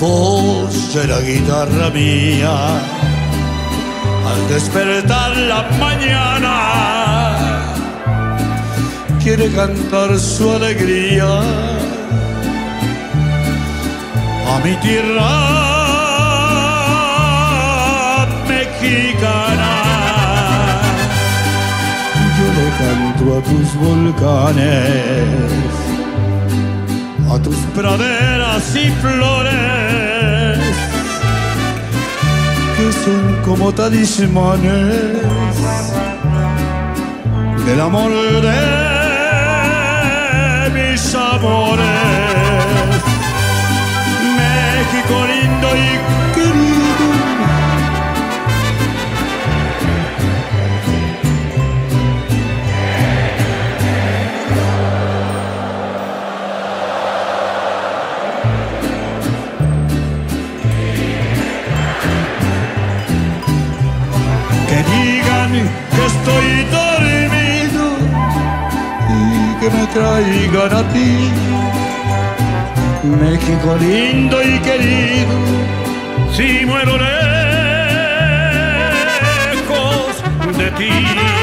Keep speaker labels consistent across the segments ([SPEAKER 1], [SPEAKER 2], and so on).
[SPEAKER 1] voz de la guitarra mía, al despertar la mañana, quiere cantar su alegría a mi tierra mexicana. Yo le canto a tus volcanes, a tus praderas y flores, que son como talismanes del amor de mis amores. México lindo y querido, que digan que estoy dormido y que me traigan a ti. México lindo y querido, si muero lejos de ti.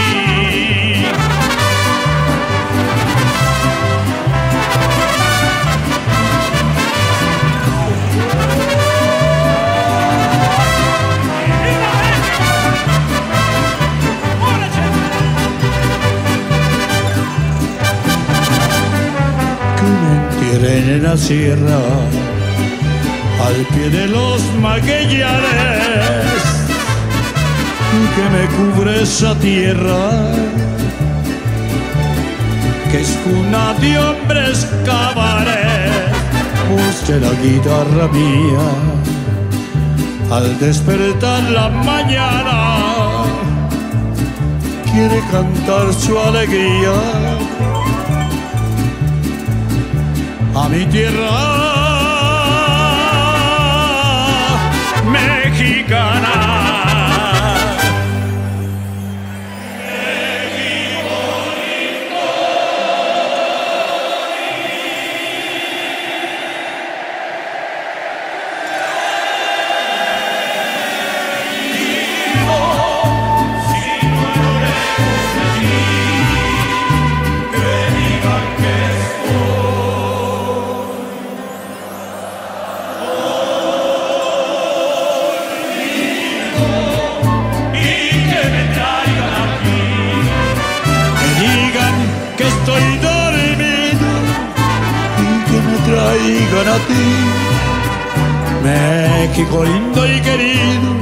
[SPEAKER 1] En la sierra, al pie de los maguellares, que me cubre esa tierra, que es cuna de hombres cabaret. Voz de la guitarra mía, al despertar la mañana, quiere cantar su alegría a mi tierra mexicana. Traigan a ti, México lindo y querido,